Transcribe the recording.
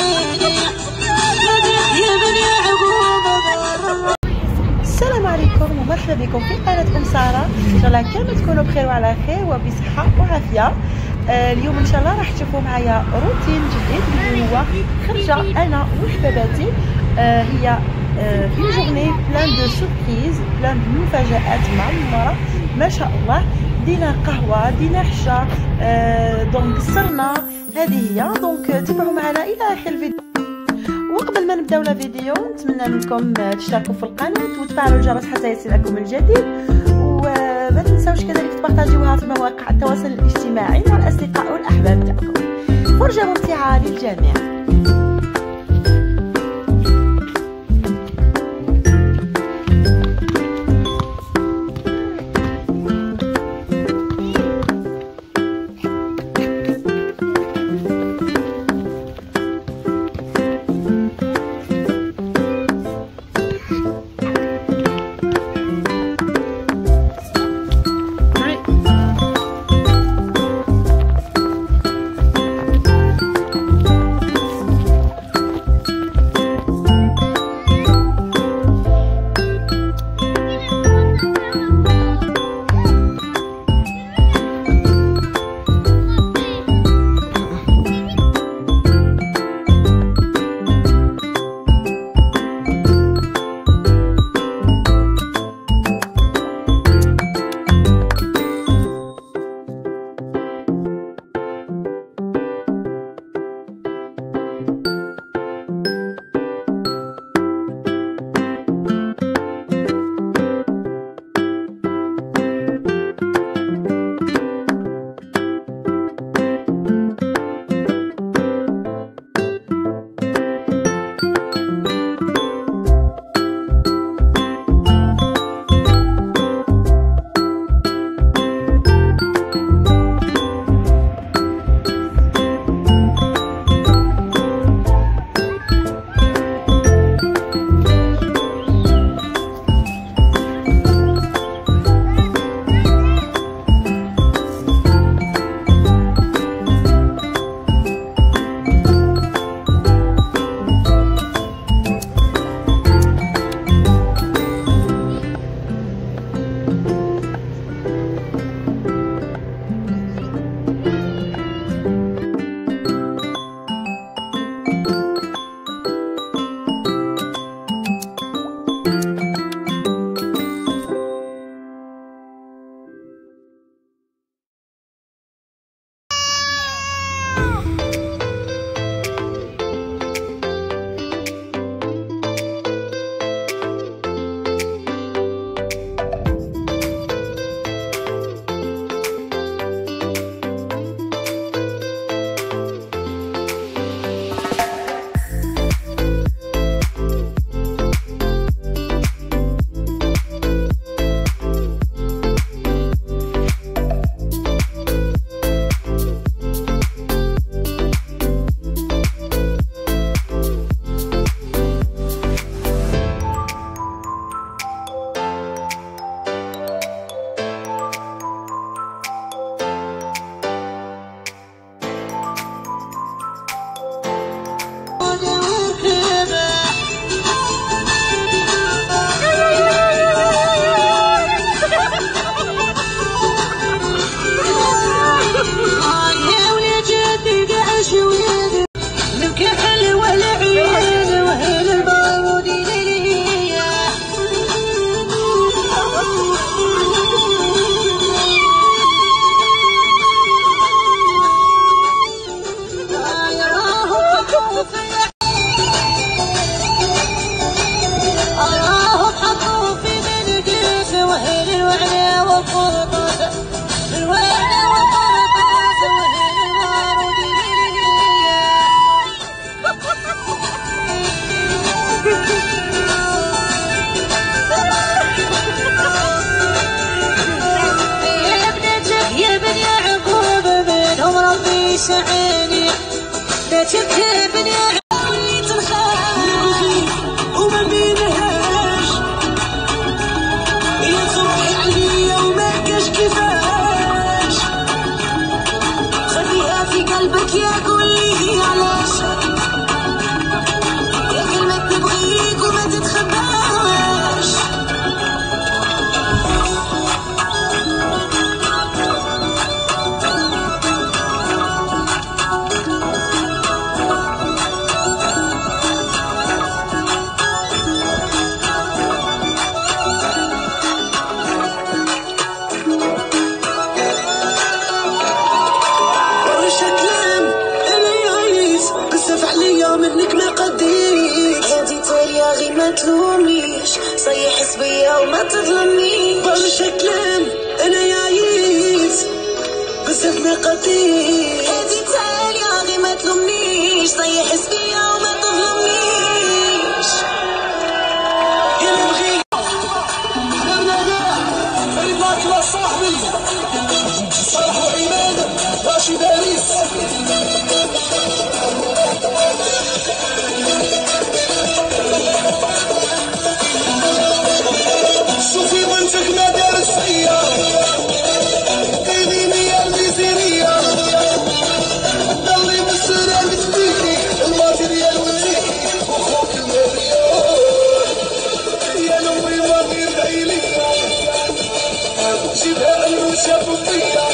السلام عليكم ومرحبا بكم في قناة ام ساره. ان شاء الله كامل تكونوا بخير وعلى خير وبصحه وعافيه. اليوم ان شاء الله راح تشوفوا معايا روتين جديد اللي هو خرجه انا وحباباتي. هي une journée plein de surprises, plein de مفاجآت معمرة ما شاء الله. دينا قهوة، دينا حشا، دونك قصرنا. هذه هي دونك تابعوا معنا الى اخر الفيديو. وقبل ما نبداو لا فيديو نتمنى منكم تشتركوا في القناه وتفعلوا الجرس حتى يصلكم الجديد، وما تنساوش كذلك تبارطاجيوها في مواقع التواصل الاجتماعي مع الاصدقاء والاحباب تاعكم. فرجه ممتعه للجميع. عيني لا تكتبني عيني الخير وما بينهاش يا صبحي عليا وما كاش كيفاش خليها في قلبك يا قولي علاش غي ما تلومنيش، صيح حسبية وما تظلمنيش. برشا كلام انا يعيش بزاف ما قديش، هادي تالية غي ما تلومنيش، صيح حسبية وما تظلمنيش. يا نبغي حبابنا غير رضاك لا صاحبي، صالح وعماد راشد عريس. شوفي بنتك ما دارت فيا، ديري مية الميزيرية، دوري بالسلام تديني الماتيريال وتجيني وخوك المليون. يا نوي ما غير عيلية، جيبها الموسى فوقيا.